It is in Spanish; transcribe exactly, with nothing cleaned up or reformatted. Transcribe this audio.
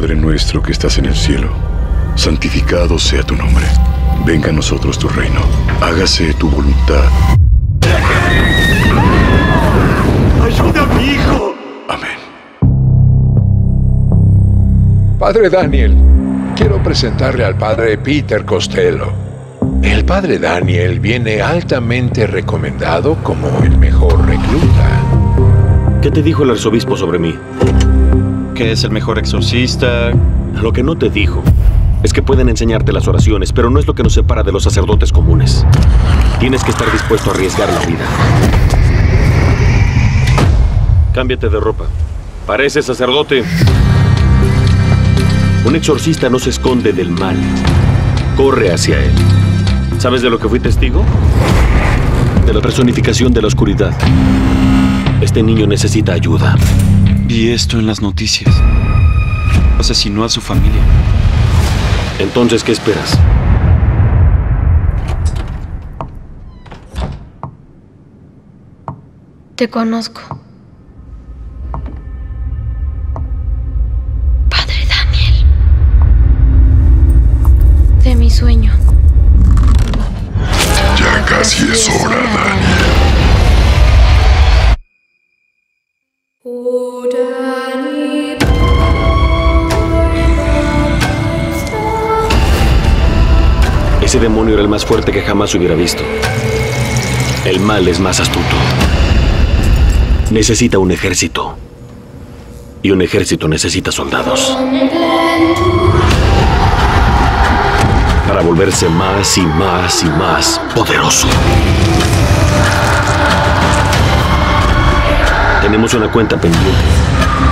Padre nuestro que estás en el cielo, santificado sea tu nombre. Venga a nosotros tu reino. Hágase tu voluntad. ¡Ayuda a mi hijo! Amén. Padre Daniel, quiero presentarle al padre Peter Costello. El padre Daniel viene altamente recomendado como el mejor recluta. ¿Qué te dijo el arzobispo sobre mí? Que es el mejor exorcista. Lo que no te dijo es que pueden enseñarte las oraciones, pero no es lo que nos separa de los sacerdotes comunes. Tienes que estar dispuesto a arriesgar la vida. Cámbiate de ropa. Parece sacerdote. Un exorcista no se esconde del mal. Corre hacia él. ¿Sabes de lo que fui testigo? De la personificación de la oscuridad. Este niño necesita ayuda. Vi esto en las noticias. Asesinó a su familia. Entonces, ¿qué esperas? Te conozco. Padre Daniel. De mi sueño. Ya casi es hora, Daniel. Ese demonio era el más fuerte que jamás hubiera visto. El mal es más astuto. Necesita un ejército. Y un ejército necesita soldados. Para volverse más y más y más poderoso. Tenemos una cuenta pendiente.